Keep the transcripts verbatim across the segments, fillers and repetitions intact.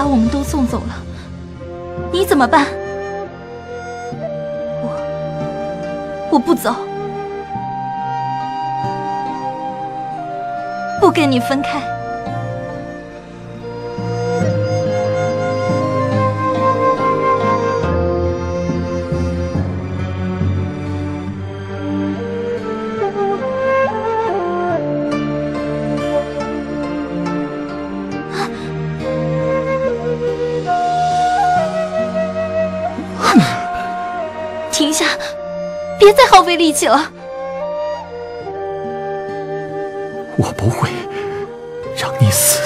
把我们都送走了，你怎么办？我我不走，不跟你分开。停下，别再耗费力气了。 我不会让你死。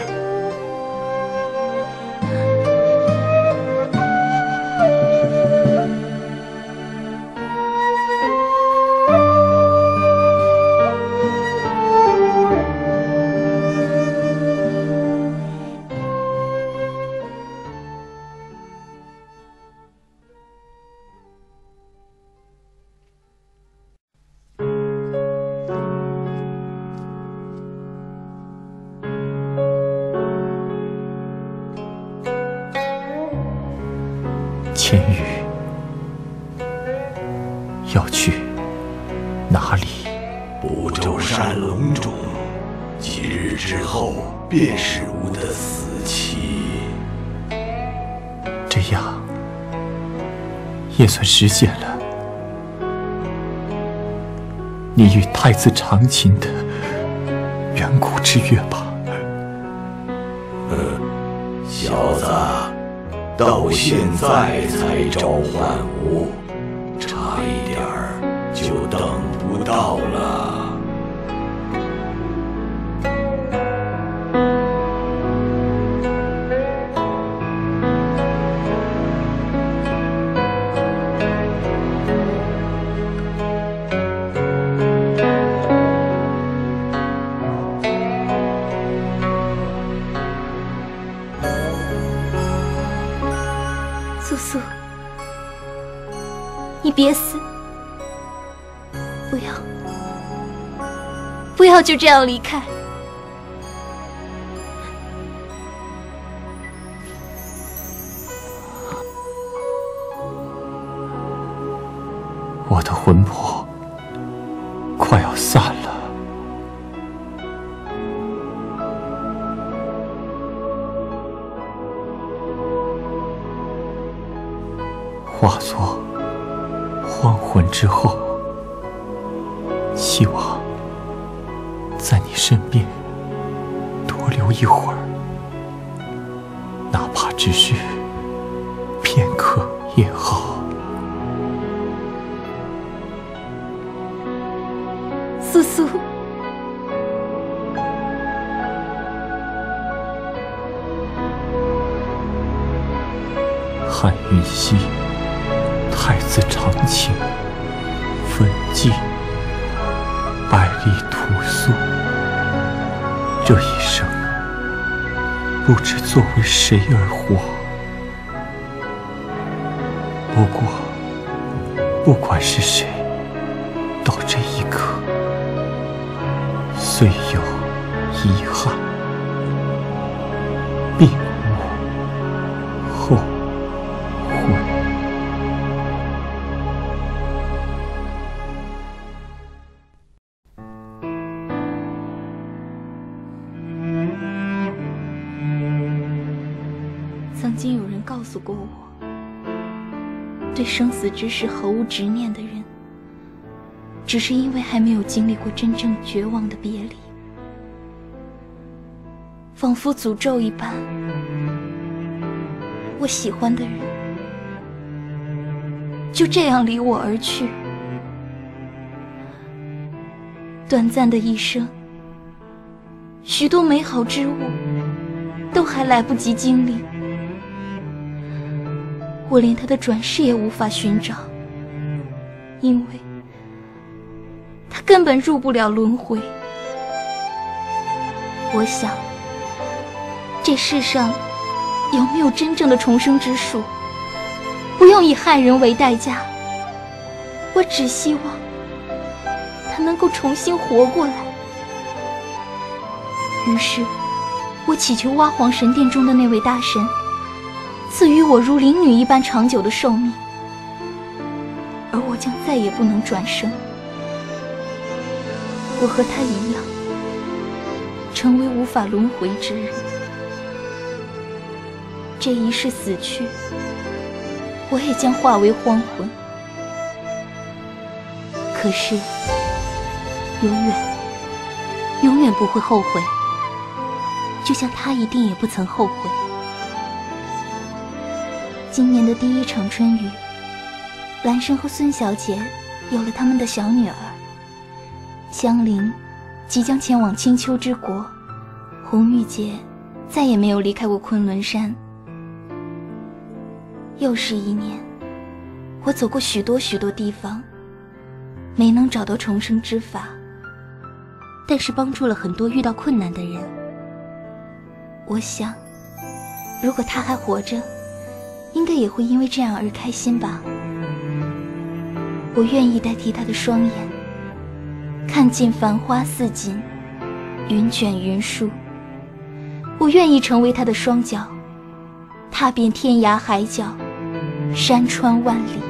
千羽要去哪里？ 不周山隆中，几日之后便是吾的死期。 这样也算实现了你与太子长琴的远古之约吧？ 呃，小子。到现在才召唤吾，差一点儿就等不到了。 素素，你别死，不要，不要就这样离开。 我的魂魄快要散了。化作荒魂之后，希望在你身边多留一会儿，哪怕只是片刻也好。 素素， 汉云溪。太子长琴，焚寂，百里屠苏。这一生，不知作为谁而活。不过，不管是谁，到这一刻，虽有遗憾，并无后悔。 曾经有人告诉过我，对生死之事毫无执念的人，只是因为还没有经历过真正绝望的别离，仿佛诅咒一般。我喜欢的人就这样离我而去，短暂的一生，许多美好之物都还来不及经历，我连他的转世也无法寻找，因为他根本入不了轮回。我想，这世上有没有真正的重生之术，不用以害人为代价，我只希望他能够重新活过来。于是我祈求娲皇神殿中的那位大神赐予我如灵女一般长久的寿命，而我将再也不能转生。我和他一样，成为无法轮回之人。这一世死去，我也将化为荒魂。可是，永远，永远不会后悔，就像他一定也不曾后悔。今年的第一场春雨，兰生和孙小姐有了他们的小女儿。香菱即将前往青丘之国，红玉姐再也没有离开过昆仑山。又是一年，我走过许多许多地方，没能找到重生之法，但是帮助了很多遇到困难的人。我想，如果他还活着，应该也会因为这样而开心吧。我愿意代替他的双眼，看尽繁花似锦，云卷云舒。我愿意成为他的双脚，踏遍天涯海角，山川万里。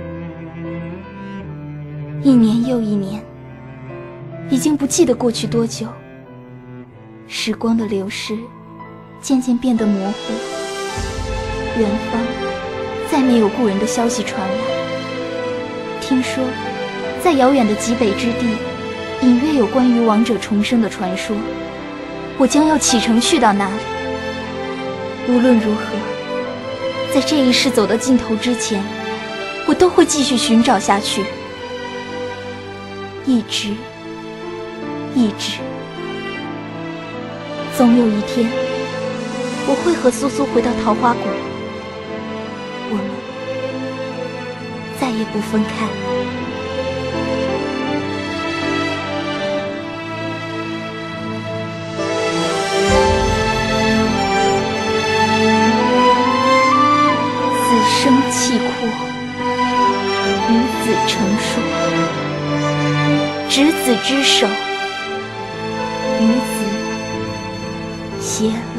一年又一年，已经不记得过去多久。时光的流逝渐渐变得模糊，远方再没有故人的消息传来。听说在遥远的极北之地，隐约有关于亡者重生的传说，我将要启程去到那里。无论如何，在这一世走到尽头之前，我都会继续寻找下去，一直一直。总有一天，我会和苏苏回到桃花谷，我们再也不分开。此生契阔，与子成说，执子之手，与子偕老。